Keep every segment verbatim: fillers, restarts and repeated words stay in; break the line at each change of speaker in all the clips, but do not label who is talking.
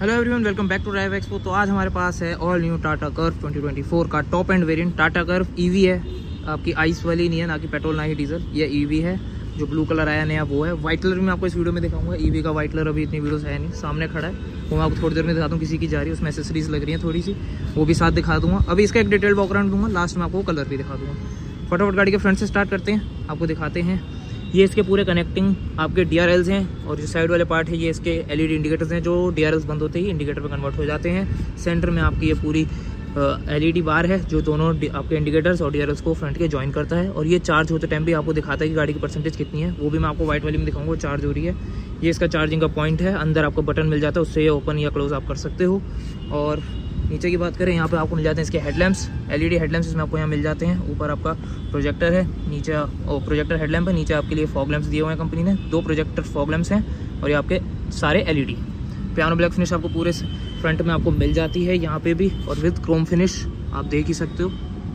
Hello everyone, welcome back to Drive Expo. तो आज हमारे पास है all new Tata Curvv twenty twenty four का top end variant. Tata Curvv EV है, आपकी आइस वाली नहीं है, ना कि पेट्रोल ना ही डीजल। ये ईवी है, जो ब्लू कलर आया नया वो है। व्हाइट कलर भी मैं आपको इस वीडियो में दिखाऊंगा। ईवी का व्हाइट कलर अभी इतनी वीडियोस है नहीं, सामने खड़ा है, वो मैं आपको थोड़ी देर में दिखाता हूँ। किसी की जा रही है, उसमें एसेसरीज लग रही है थोड़ी सी, वो भी साथ दिखा दूंगा। अभी इसका एक डिटेल बैकग्राउंड दूंगा, लास्ट में आपको कलर भी दिखा दूंगा। फटाफट गाड़ी के फ्रंट से स्टार्ट करते हैं, आपको दिखाते हैं। ये इसके पूरे कनेक्टिंग आपके डी आर एल्स हैं, और जो साइड वाले पार्ट है ये इसके एल ई डी इंडिकेटर्स हैं, जो डी आर एल्स बंद होते ही इंडिकेटर पे कन्वर्ट हो जाते हैं। सेंटर में आपकी ये पूरी एल ई डी बार है, जो दोनों आपके इंडिकेटर्स और डी आर एल्स को फ्रंट के ज्वाइन करता है। और ये चार्ज होते टाइम भी आपको दिखाता है कि गाड़ी की परसेंटेज कितनी है, वो भी मैं आपको व्हाइट वाली में दिखाऊंगा, चार्ज हो रही है। ये इसका चार्जिंग का पॉइंट है, अंदर आपको बटन मिल जाता है, उससे ये ओपन या क्लोज आप कर सकते हो। और नीचे की बात करें, यहाँ पे आपको मिल जाते हैं इसके हेडलैम्प्स, एलईडी हेडलैम्प्स इसमें आपको यहाँ मिल जाते हैं। ऊपर आपका प्रोजेक्टर है, नीचे और प्रोजेक्टर हेडलैम्प है, नीचे आपके लिए फॉग लैंप्स दिए हुए हैं कंपनी ने, दो प्रोजेक्टर फॉग लैंप्स हैं, और ये आपके सारे एलईडी। पियानो ब्लैक फिनिश आपको पूरे फ्रंट में आपको मिल जाती है यहाँ पे भी, और विद क्रोम फिनिश आप देख ही सकते हो।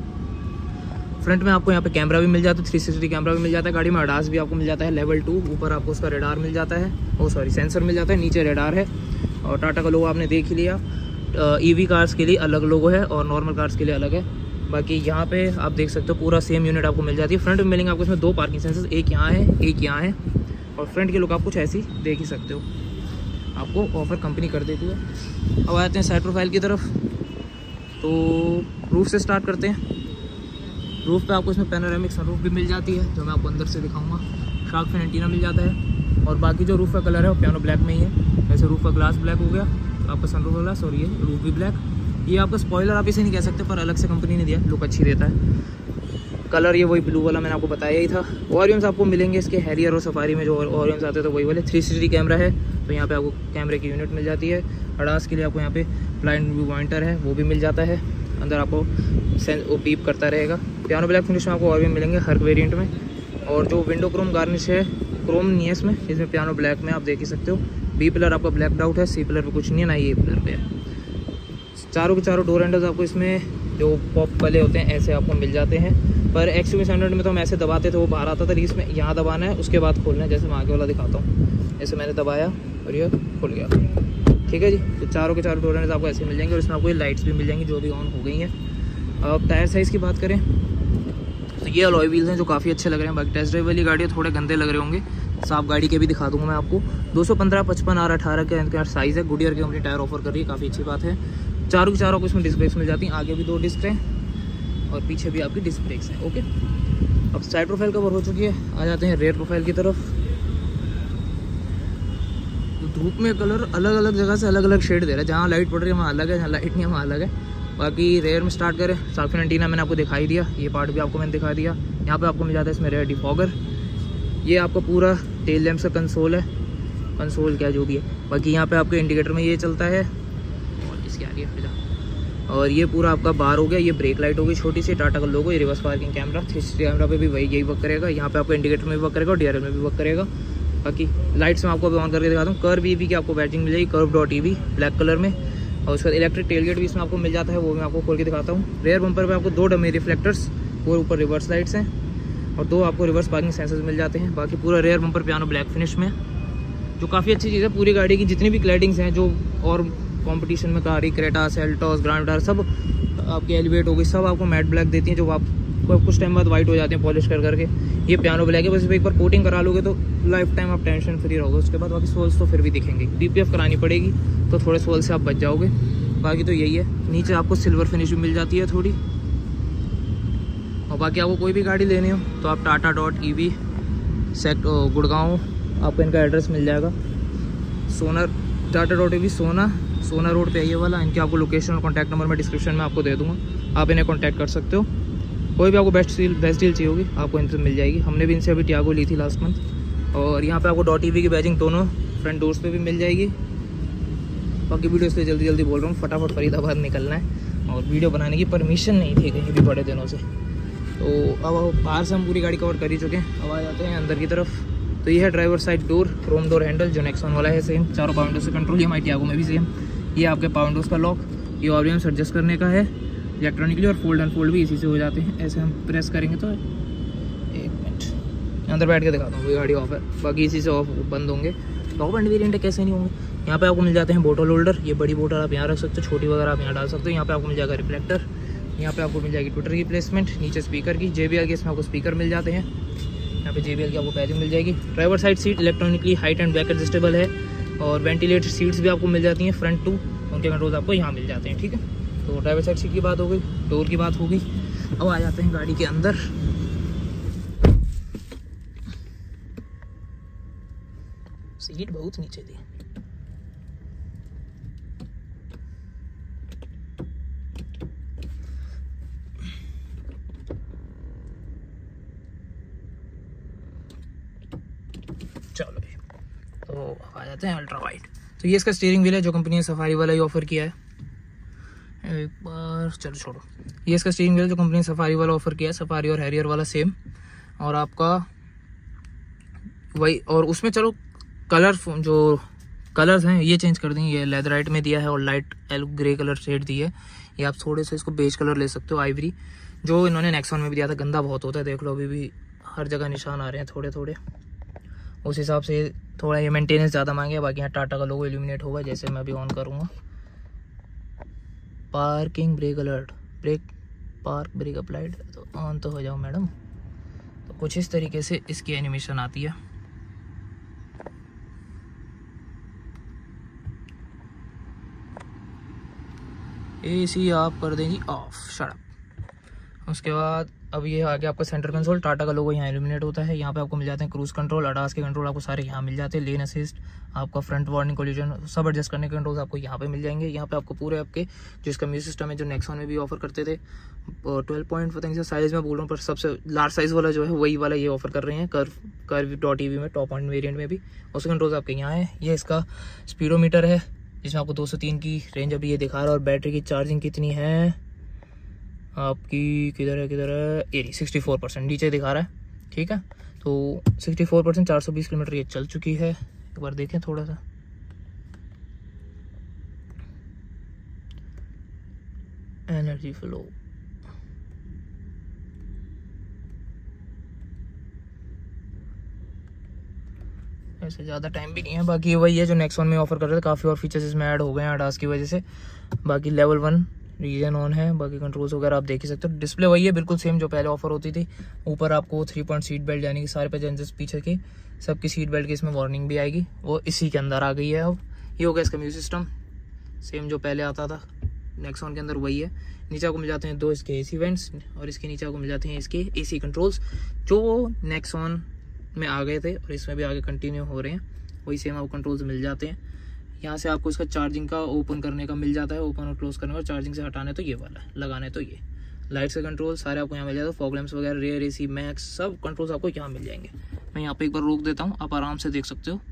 फ्रंट में आपको यहाँ पे कैमरा भी मिल जाता है, थ्री सिक्सटी कैमरा भी मिल जाता है। गाड़ी में अडास भी आपको मिल जाता है लेवल टू। ऊपर आपको उसका रेडार मिल जाता है, ओ सॉरी सेंसर मिल जाता है, नीचे रेडार है। और टाटा का लोगो आपने देख ही लिया। ईवी कार्स के लिए अलग लोगो है और नॉर्मल कार्स के लिए अलग है। बाकी यहाँ पे आप देख सकते हो पूरा सेम यूनिट आपको मिल जाती है। फ्रंट में मिलेंगे आपको इसमें दो पार्किंग सेंसर्स, एक यहाँ है एक यहाँ है। और फ्रंट के लुक आप कुछ ऐसी देख ही सकते हो, आपको ऑफर कंपनी कर देती है। अब आते हैं साइड प्रोफाइल की तरफ, तो रूफ से स्टार्ट करते हैं। रूफ पे आपको इसमें पैनोरामिक सनरूफ भी मिल जाती है, जो मैं आपको अंदर से दिखाऊंगा। शार्क फिन एंटीना मिल जाता है, और बाकी जो रूफ का कलर है वो पियानो ब्लैक में ही है। जैसे रूफ का ग्लास ब्लैक हो गया, आपका सनरूफ का ग्लास, और ये रूफ भी ब्लैक। ये आपका स्पॉइलर आप इसे नहीं कह सकते, पर अलग से कंपनी ने दिया, लुक अच्छी देता है। कलर ये वही ब्लू वाला मैंने आपको बताया ही था। ओरियम्स आपको मिलेंगे इसके हैरियर और सफारी में, जो ओरियम्स आते हैं तो वही वाले। थ्री सिक्सटी कैमरा है, तो यहाँ पे आपको कैमरे की यूनिट मिल जाती है। अडास के लिए आपको यहाँ पे ब्लाइंड व्यू पॉइंटर है, वो भी मिल जाता है। अंदर आपको सेंस वो बीप करता रहेगा। पियानो ब्लैक फिनिश में आपको और भी मिलेंगे हर वेरिएंट में। और जो विंडो क्रोम गार्निश है, क्रोम नहीं है इसमें, इसमें पियानो ब्लैक में आप देख ही सकते हो। बी पिलर आपका ब्लैक आउट है, सी पिलर पे कुछ नहीं है, ना ये पिलर पे है। चारों के चारों डोर हैंडल्स आपको इसमें जो पॉप वाले होते हैं ऐसे आपको मिल जाते हैं। पर X U V seven hundred में तो हम ऐसे दबाते थे वो बाहर आता था, लेकिन इसमें यहाँ दबाना है, उसके बाद खोलना है। जैसे मैं आगे वाला दिखाता हूँ, ऐसे मैंने दबाया और ये खुल गया, ठीक है जी। तो चारों के चारों डोर हैंडल्स आपको ऐसे मिल जाएंगे, और इसमें आपको ये लाइट्स भी मिल जाएंगी जो अभी ऑन हो गई हैं। अब टायर साइज़ की बात करें तो ये अलॉय व्हील्स हैं, जो काफ़ी अच्छे लग रहे हैं। बाकी टेस्ट ड्राइव वाली गाड़ी थोड़े गंदे लग रहे होंगे, साफ गाड़ी के भी दिखा दूंगा मैं आपको। दो सौ पंद्रह पचपन आर अठारह के अंदर साइज़ है। गुडियर की कंपनी टायर ऑफर कर रही है, काफ़ी अच्छी बात है। चारों के चारों को इसमें डिस्क ब्रेक्स मिल जाती हैं, आगे भी दो डिस्क हैं और पीछे भी आपकी डिस्क ब्रेक्स हैं। ओके, अब साइड प्रोफाइल कवर हो चुकी है, आ जाते हैं रेयर प्रोफाइल की तरफ। धूप में कलर अलग अलग जगह से अलग अलग शेड दे रहा है, जहाँ लाइट पड़ रही है वहाँ अलग है, जहाँ लाइट नहीं है वहाँ अलग है। बाकी रेयर में स्टार्ट करें, शार्क फिन एंटीना मैंने आपको दिखाई दिया, ये पार्ट भी आपको मैंने दिखा दिया। यहाँ पे आपको मिल जाता है इसमें रेयर डिफॉगर। ये आपका पूरा टेल लैम्प का कंसोल है, कंसोल क्या जो भी है। बाकी यहाँ पे आपके इंडिकेटर में ये चलता है, और इसकी आ रही है फिजा। और ये पूरा आपका बार हो गया, ये ब्रेक लाइट होगी छोटी सी, टाटा का लोगो। ये reverse parking camera, three sixty camera पे भी वही यही वर्क करेगा। यहाँ पे आपको इंडिकेटर में भी वर्क करेगा और डी आर एल में भी वर्क करेगा। बाकी लाइट्स में आपको अभी ऑन करके दिखाता हूँ। कर्व ईवी की आपको बैजिंग मिल जाएगी, Curvv dot EV black colour में। और उसका इलेक्ट्रिक टेलगेट भी इसमें आपको मिल जाता है, वो मैं आपको खोल के दिखाता हूँ। रेयर बम्पर पे आपको दो डमी रिफ्लेक्टर्स और ऊपर रिवर्स लाइट्स हैं, और दो आपको रिवर्स पार्किंग सेंसर्स मिल जाते हैं। बाकी पूरा rear bumper piano black finish में, जो काफ़ी अच्छी चीज़ है। पूरी गाड़ी की जितनी भी क्लैडिंग्स हैं, जो और कॉम्पिटिशन में कारी, क्रेटा, सेल्टॉस, ग्रांड, सब आपकी एलिवेट हो गई, सब आपको मैट ब्लैक देती हैं, जो आप कुछ टाइम बाद वाइट हो जाते हैं पॉलिश कर करके। ये पियानो ब्लैक है, बस एक बार कोटिंग करा लोगे तो लाइफ टाइम आप टेंशन फ्री रहोगे। उसके बाद बाकी सोल्स तो फिर भी दिखेंगे, पीपीएफ करानी पड़ेगी तो थोड़े सोल से आप बच जाओगे। बाकी तो यही है। नीचे आपको सिल्वर फिनिश भी मिल जाती है थोड़ी। और बाकी आपको कोई भी गाड़ी लेनी हो तो आप टाटा डॉट ई वी सेक्ट गुड़गांव, आपको इनका एड्रेस मिल जाएगा। सोना टाटा डॉट ई वी सोना सोना रोड पे ये वाला। इनकी आपको लोकेशन और कॉन्टैक्ट नंबर मैं डिस्क्रिप्शन में आपको दे दूँगा, आप इन्हें कॉन्टैक्ट कर सकते हो। कोई भी आपको बेस्ट डील बेस्ट डील चाहिए होगी आपको इनसे मिल जाएगी। हमने भी इनसे अभी टियागो ली थी लास्ट मंथ। और यहाँ पे आपको डॉट ई वी की बैजिंग दोनों फ्रंट डोर्स पे भी मिल जाएगी। बाकी वीडियो इसलिए जल्दी जल्दी बोल रहा हूँ, फटाफट फरीदाबाद निकलना है, और वीडियो बनाने की परमिशन नहीं थी कहीं भी बड़े दिनों से। तो अब बाहर से हम पूरी गाड़ी कवर कर ही चुके हैं। अब आ जाते हैं अंदर की तरफ। तो ये है driver side door, chrome door handle, जो नेक्सॉन वाला है सेम, चारों पावर विंडो से कंट्रोल। ये हमारी टियागो में भी सेम। ये आपके पावर विंडोज का लॉक, ये ऑरियम्स एडजस्ट करने का है इलेक्ट्रॉनिकली, और फोल्ड एंड फोल्ड भी इसी से हो जाते हैं। ऐसे हम प्रेस करेंगे तो एक मिनट अंदर बैठ के दिखाता हूँ, गाड़ी ऑफ है। बाकी इसी से ऑफ बंद होंगे। टॉप एंड वेरिएंट कैसे नहीं होंगे। यहाँ पे आपको मिल जाते हैं बोतल होल्डर, ये बड़ी बोतल आप यहाँ रख सकते हो, छोटी वगैरह आप यहाँ डाल सकते हो। यहाँ पे आपको मिल जाएगा रिफ्लेक्टर, यहाँ पे आपको मिल जाएगी ट्विटर की प्लेसमेंट, नीचे स्पीकर की, जे बी एल के इसमें आपको स्पीकर मिल जाते हैं। यहाँ पे जे बी एल की आपको पैडिंग मिल जाएगी। Driver side seat electronically height and back adjustable है और वेंटिलेटेड सीट्स भी आपको मिल जाती हैं फ्रंट टू, उनके कंट्रोल्स आपको यहाँ मिल जाते हैं। ठीक है, तो ड्राइवर साइड सीट की बात हो गई, डोर की बात हो गई। अब आ जाते हैं गाड़ी के अंदर। सीट बहुत नीचे थी। चलो तो आ जाते हैं अल्ट्रा वाइड। तो ये इसका स्टीयरिंग व्हील है जो कंपनी ने सफारी वाला ही ऑफर किया है। एक बार चलो छोड़ो, ये इसका स्टीयरिंग व्हील जो कंपनी ने सफारी वाला ऑफर किया है, सफारी और हैरियर वाला सेम। और आपका वही, और उसमें चलो कलर जो कलर्स हैं ये चेंज कर देंगे। ये लेदराइट में दिया है और light L grey colour shade दी है। ये आप थोड़े से इसको बेज कलर ले सकते हो, आइवरी, जो इन्होंने नेक्सॉन में भी दिया था। गंदा बहुत होता है, देख लो अभी भी हर जगह निशान आ रहे हैं थोड़े थोड़े। उस हिसाब से थोड़ा ये मेंटेनेंस ज़्यादा मांगे। बाकी यहाँ टाटा का लोगो इल्यूमिनेट होगा, जैसे मैं अभी ऑन करूँगा। Parking brake alert, brake park brake applied, तो ऑन तो हो जाओ मैडम। तो कुछ इस तरीके से इसकी एनिमेशन आती है। एसी आप कर दें जी ऑफ, शट। उसके बाद अब ये आ गया आपका सेंटर कंसोल, टाटा का लोगो यहाँ इल्यूमिनेट होता है। यहाँ पे आपको मिल जाते हैं क्रूज कंट्रोल, अडास के कंट्रोल आपको सारे यहाँ मिल जाते हैं। लेन असिस्ट, आपका फ्रंट वार्निंग, कोलिजन, सब एडजस्ट करने के कंट्रोल्स आपको यहाँ पे मिल जाएंगे। यहाँ पे आपको पूरे आपके जो इसका म्यूजिक सिस्टम है जो नेक्सॉन में भी ऑफर करते थे, ट्वेल्व पॉइंट पता नहीं साइज में बोल रहा हूँ, पर सबसे लार्ज साइज वाला जो है वही वाला ये ऑफर कर रहे हैं कर्व कर्व डॉट ईवी में, टॉप एंड वेरिएंट में भी। उसके कंट्रोल्स आपके यहाँ है। ये इसका स्पीडोमीटर है जिसमें आपको दो सौ तीन की रेंज अभी ये दिखा रहा है। और बैटरी की चार्जिंग कितनी है आपकी, किधर है किधर है, ये सिक्सटी फोर परसेंट नीचे दिखा रहा है। ठीक है, तो सिक्सटी फोर परसेंट चार सौ बीस किलोमीटर ये चल चुकी है। एक बार देखें थोड़ा सा, एनर्जी फ्लो, ऐसे ज़्यादा टाइम भी नहीं है। बाकी वही है जो नेक्सॉन में ऑफर कर रहे थे, काफ़ी और फीचर्स इसमें ऐड हो गए हैं अडास की वजह से। बाकी लेवल वन रीजन ऑन है, बाकी कंट्रोल्स वगैरह आप देख ही सकते हो। डिस्प्ले वही है बिल्कुल सेम जो पहले ऑफर होती थी। ऊपर आपको थ्री पॉइंट सीट बेल्ट, यानी कि सारे पैसेंजर्स पीछे की सबकी सीट बेल्ट की इसमें वार्निंग भी आएगी, वो इसी के अंदर आ गई है। अब ये हो गया इसका म्यूजिक सिस्टम, सेम जो पहले आता था नेक्सॉन के अंदर वही है। नीचे आपको मिल जाते हैं दो इसके एसी वेंट्स और इसके नीचे आपको मिल जाते हैं इसके एसी कंट्रोल्स जो नेक्सॉन में आ गए थे और इसमें भी आगे कंटिन्यू हो रहे हैं। वही सेम आपको कंट्रोल्स मिल जाते हैं। यहाँ से आपको इसका चार्जिंग का ओपन करने का मिल जाता है, ओपन और क्लोज करने का। चार्जिंग से हटाने तो ये वाला है, लगाने तो ये। लाइट से कंट्रोल सारे आपको यहाँ मिल जाते हैं। फॉग लैंप्स वगैरह, रेयर एसी, मैक्स, सब कंट्रोल्स आपको यहाँ मिल जाएंगे। मैं यहाँ पे एक बार रोक देता हूँ, आप आराम से देख सकते हो।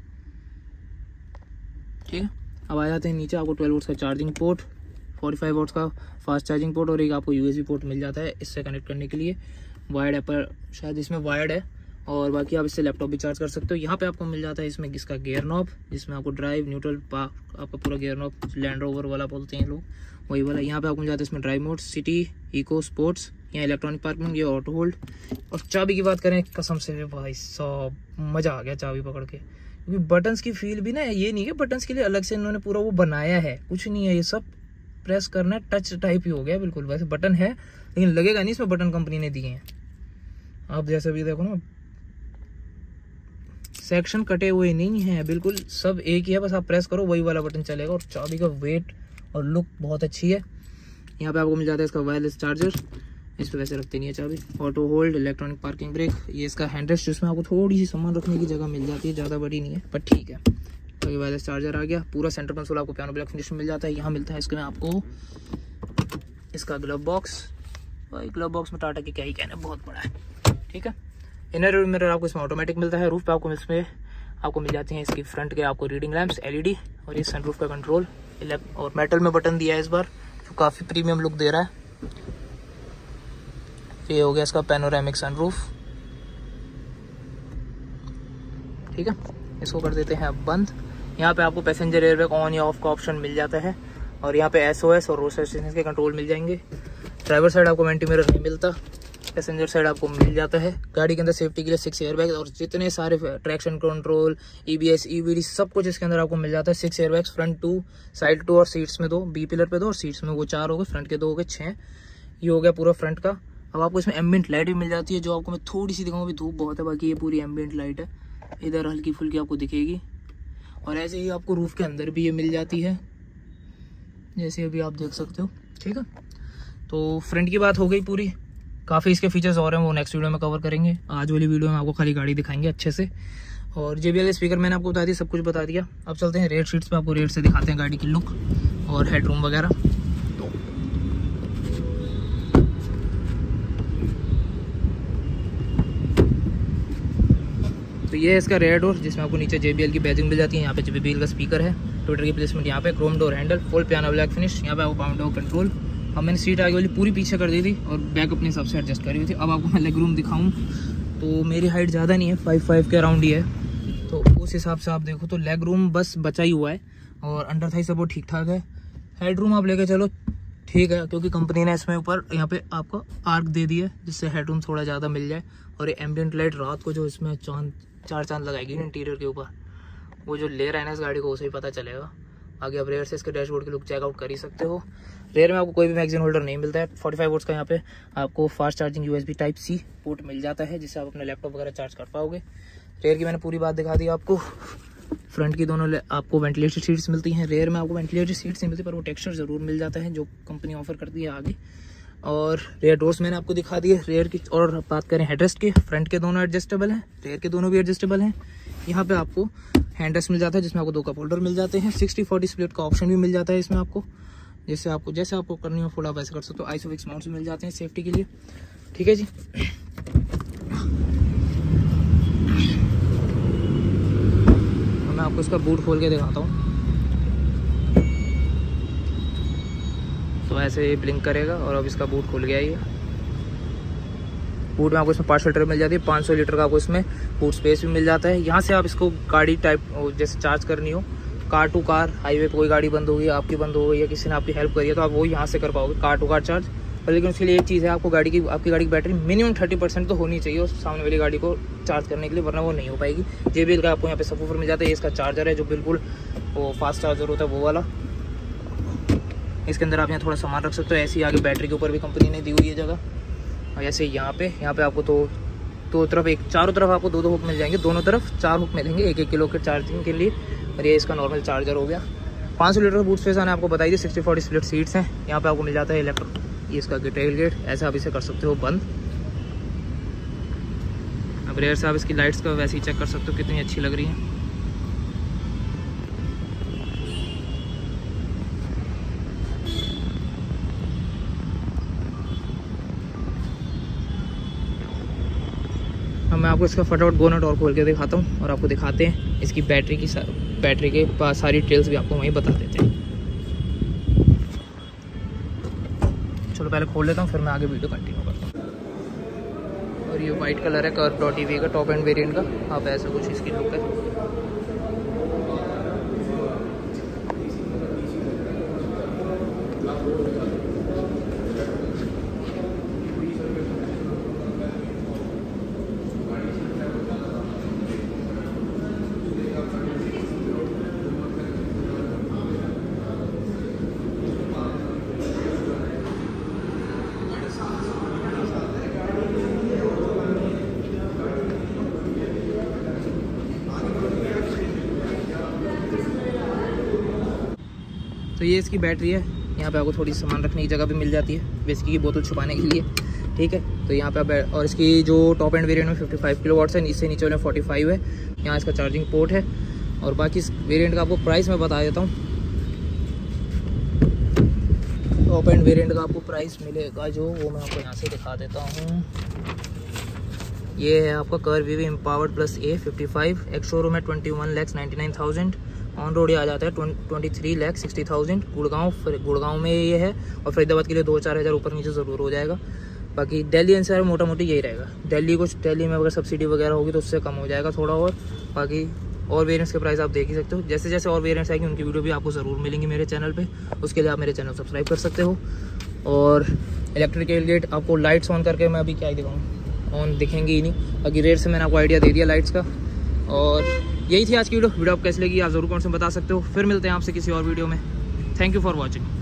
ठीक है, अब आ जाते हैं नीचे। आपको ट्वेल्व वोल्ट्स का charging port, forty five volts का फास्ट चार्जिंग पोर्ट और एक आपको यूएसबी पोर्ट मिल जाता है इससे कनेक्ट करने के लिए। वायर्ड है, पर शायद इसमें वायर्ड है। और बाकी आप इससे लैपटॉप भी चार्ज कर सकते हो। यहाँ पे आपको मिल जाता है इसमें इसका गियर नॉब, जिसमें आपको ड्राइव, न्यूट्रल, पार्क, आपका पूरा गियर नॉब, लैंड रोवर वाला बोलते हैं लोग, वही वाला। यहाँ पे आपको मिल जाता है इसमें drive mode, city, eco, sports, यहाँ इलेक्ट्रॉनिक पार्किंग, ये ऑटो होल्ड। और चाबी की बात करें, कसम से भाई साहब मज़ा आ गया चाबी पकड़ के, क्योंकि बटन्स की फील भी ना, ये नहीं कि बटन्स के लिए अलग से इन्होंने पूरा वो बनाया है, कुछ नहीं है। ये सब प्रेस करना है, टच टाइप ही हो गया बिल्कुल। वैसे बटन है लेकिन लगेगा नहीं इसमें बटन कंपनी ने दिए हैं। आप जैसे भी देखो ना, सेक्शन कटे हुए नहीं है, बिल्कुल सब एक ही है, बस आप प्रेस करो वही वाला बटन चलेगा। और चाबी का वेट और लुक बहुत अच्छी है। यहाँ पे आपको मिल जाता है इसका वायरलेस चार्जर, इस पर वैसे रखते नहीं है चाबी। Auto hold, electronic parking brake, ये इसका हैंड रेस्ट जिसमें आपको थोड़ी सी सामान रखने की जगह मिल जाती है, ज़्यादा बड़ी नहीं है पर ठीक है। तो ये वायरलेस चार्जर आ गया। पूरा सेंटर कंसोल आपको पियानो ब्लैक फिनिश में मिल जाता है। यहाँ मिलता है इसके में आपको इसका ग्लव बॉक्स, भाई ग्लव बॉक्स में टाटा की क्या ही कहना, बहुत बड़ा है। ठीक है, इनर मिरर आपको इसमें ऑटोमेटिक मिलता है। रूफ पे आपको इसमें आपको मिल जाती हैं इसकी फ्रंट के आपको रीडिंग लैंप्स एलईडी, और ये सनरूफ का कंट्रोल और मेटल में बटन दिया है इस बार, जो काफ़ी प्रीमियम लुक दे रहा है। ये हो गया इसका पैनोरामिक सनरूफ। ठीक है, इसको कर देते हैं अब बंद। यहाँ पे आपको पैसेंजर एयरबैग ऑन या ऑफ का ऑप्शन मिल जाता है। और यहाँ पे एसओएस और रोड असिस्टेंस के कंट्रोल मिल जाएंगे। ड्राइवर साइड आपको वेंटी मिरर नहीं मिलता। पैसेंजर साइड आपको मिल जाता है। गाड़ी के अंदर सेफ्टी के लिए सिक्स एयरबैग्स और जितने सारे ट्रैक्शन कंट्रोल, ईबीएस, ईवीडी सब कुछ इसके अंदर आपको मिल जाता है। Six airbags, front two, side two और सीट्स में दो, बी पिलर पे दो और सीट्स में वो चार हो गए, फ्रंट के दो हो गए, छः। ये हो गया पूरा फ्रंट का। अब आपको इसमें एम्बिएंट लाइट भी मिल जाती है, जो आपको मैं थोड़ी सी दिखाऊँ, अभी धूप बहुत है, बाकी ये पूरी एम्बिएंट लाइट है, इधर हल्की फुल्की आपको दिखेगी। और ऐसे ही आपको रूफ के अंदर भी ये मिल जाती है, जैसे अभी आप देख सकते हो। ठीक है, तो फ्रंट की बात हो गई पूरी। काफ़ी इसके फीचर्स और हैं, वो नेक्स्ट वीडियो में कवर करेंगे। आज वाली वीडियो में आपको खाली गाड़ी दिखाएंगे अच्छे से। और जे बी एल स्पीकर मैंने आपको बता दिया, सब कुछ बता दिया। अब चलते हैं रेड शीट्स पे, आपको रेड से दिखाते हैं गाड़ी की लुक और हेडरूम वगैरह। तो तो ये है इसका रेयर डोर, जिसमें आपको नीचे जे बी एल की बैजिंग मिल जाती है। यहाँ पे जे बी एल का स्पीकर है, ट्विटर की प्लेसमेंट यहाँ पे, chrome door handle, full piano black finish. यहाँ पे आपको पाउंड डोर कंट्रोल। अब मैंने सीट आगे वाली पूरी पीछे कर दी थी और बैक अपने हिसाब से एडजस्ट करी हुई थी। अब आपको मैं लेग रूम दिखाऊं तो मेरी हाइट ज़्यादा नहीं है, फाइव फाइव के अराउंड ही है, तो उस हिसाब से आप देखो तो लेग रूम बस बचा ही हुआ है और अंडर थाई सपोर्ट ठीक ठाक है। हेड रूम आप लेके चलो ठीक है, क्योंकि कंपनी ने इसमें ऊपर यहाँ पे आपको आर्क दे दी है, जिससे हेड रूम थोड़ा ज़्यादा मिल जाए। और ये एम्बिएंट लाइट रात को जो इसमें चांद चार चांद लगाएगी इंटीरियर के ऊपर, वो जो ले रहा है ना इस गाड़ी को, उसे ही पता चलेगा। आगे आप रेयर से इसके डैशबोर्ड की लुक चेकआउट कर ही सकते हो। रेयर में आपको कोई भी मैगजीन होल्डर नहीं मिलता है। फोर्टी फाइव वोल्ट्स का यहाँ पे आपको fast charging USB type C port मिल जाता है, जिससे आप अपने लैपटॉप वगैरह चार्ज कर पाओगे। रेयर की मैंने पूरी बात दिखा दी आपको। फ्रंट की दोनों आपको वेंटिलेटेड सीट्स मिलती हैं। रेयर में आपको वेंटिलेटेड सीट्स नहीं मिलती, पर वो टेक्सचर जरूर मिल जाता है जो कंपनी ऑफर करती है आगे। और रेयर डोर्स मैंने आपको दिखा दिए रेयर की। और बात करें हेडरेस्ट की, फ्रंट के दोनों एडजस्टेबल हैं, रेयर के दोनों भी एडजस्टेबल हैं। यहाँ पे आपको हैंडरेस्ट मिल जाता है, जिसमें आपको दो कप होल्डर मिल जाते हैं। सिक्सटी फोर्टी स्प्लिट का ऑप्शन भी मिल जाता है इसमें आपको, जैसे आपको जैसे आपको करनी हो फुल आप ऐसे कर सकते हो। आइसोफिक्स माउंट्स मिल जाते हैं सेफ्टी के लिए। ठीक है जी, मैं आपको इसका बूट खोल के दिखाता हूँ। तो ऐसे ब्लिंक करेगा और अब इसका बूट खुल गया। ये बूट में आपको इसमें पाँच लीटर मिल जाती है, पाँच सौ लीटर का आपको इसमें बूट स्पेस भी मिल जाता है। यहाँ से आप इसको गाड़ी टाइप जैसे चार्ज करनी हो, कार टू कार, हाईवे पे कोई गाड़ी बंद हो गई, आपकी बंद हो गई या किसी ने आपकी हेल्प करी है, तो आप वो यहाँ से कर पाओगे कार टू कार चार्ज। पर लेकिन उसके लिए एक चीज़ है, आपको गाड़ी की आपकी गाड़ी की बैटरी मिनिमम थर्टी परसेंट तो होनी चाहिए उस सामने वाली गाड़ी को चार्ज करने के लिए, वरना वो नहीं हो पाएगी। जे बी एल का आपको यहाँ पे सबवूफर मिल जाता है। ये इसका चार्जर है जो बिल्कुल वो फास्ट चार्जर होता है वो वाला। इसके अंदर आप यहाँ थोड़ा सामान रख सकते हो। ऐसी आगे बैटरी के ऊपर भी कंपनी ने दी हुई है जगह। और ऐसे यहाँ पे यहाँ पे आपको तो दो तरफ एक चारों तरफ आपको दो दो हुक मिल जाएंगे, दोनों तरफ चार हुक मिलेंगे एक एक किलो के चार्जिंग के लिए। और ये इसका नॉर्मल चार्जर हो गया। पाँच सौ लीटर का बूट स्पेस आने आपको बताई थी। सिक्सटी फोर्टी स्प्लिट सीट्स हैं। यहाँ पे आपको मिल जाता है इलेक्ट्रिक, ये इसका टेल गेट, ऐसे आप इसे कर सकते हो बंद। अब रेयर से आप इसकी लाइट्स का वैसे ही चेक कर सकते हो कितनी अच्छी लग रही है। मैं आपको इसका फटाफट बोनट और खोल के दिखाता हूँ और आपको दिखाते हैं इसकी बैटरी की बैटरी के पास सारी डिटेल्स भी आपको वहीं बता देते हैं। चलो पहले खोल लेता हूँ, फिर मैं आगे वीडियो कंटिन्यू करता हूँ। और ये वाइट कलर है कर्व डॉट ईवी का, टॉप एंड वेरिएंट का। आप ऐसा कुछ इसकी लुक है। तो ये इसकी बैटरी है। यहाँ पे आपको थोड़ी सामान रखने की जगह भी मिल जाती है, विस्की की बोतल छुपाने के लिए। ठीक है, तो यहाँ पे आप, और इसकी जो टॉप एंड वेरिएंट में फिफ्टी फाइव किलो वाट्स है, इससे नीचे वाले फोर्टी फाइव है। यहाँ इसका चार्जिंग पोर्ट है। और बाकी इस वेरिएंट का आपको प्राइस मैं बता देता हूँ। टॉप एंड वेरिएंट का आपको प्राइस मिलेगा जो, वो मैं आपको यहाँ से दिखा देता हूँ। ये है आपका Curvv EV Empowered plus A fifty five. Ex showroom है twenty one lakhs ninety nine thousand. On road ये आ जाता है twenty three lakh sixty thousand. Gurgaon Gurgaon में ये है, और फरीदाबाद के लिए दो चार हज़ार ऊपर नीचे ज़रूर हो जाएगा। बाकी दिल्ली एनसीआर मोटा मोटी यही रहेगा। दिल्ली कुछ दिल्ली में अगर सब्सिडी वगैरह होगी तो उससे कम हो जाएगा थोड़ा। और बाकी और वेरिएंट्स के प्राइस आप देख ही सकते हो। जैसे जैसे और वेरिएंट्स आएंगे उनकी वीडियो भी आपको ज़रूर मिलेंगी मेरे चैनल पे। उसके लिए आप मेरे चैनल सब्सक्राइब कर सकते हो। और इलेक्ट्रिक टेल गेट। आपको लाइट्स ऑन करके मैं अभी क्या ही दिखाऊँ, ऑन दिखेंगे ही नहीं, बाकी रेयर से मैंने आपको आइडिया दे दिया लाइट्स का। और यही थी आज की वीडियो। वीडियो आप कैसे लगी आप ज़रूर कमेंट्स में बता सकते हो। फिर मिलते हैं आपसे किसी और वीडियो में। Thank you for watching.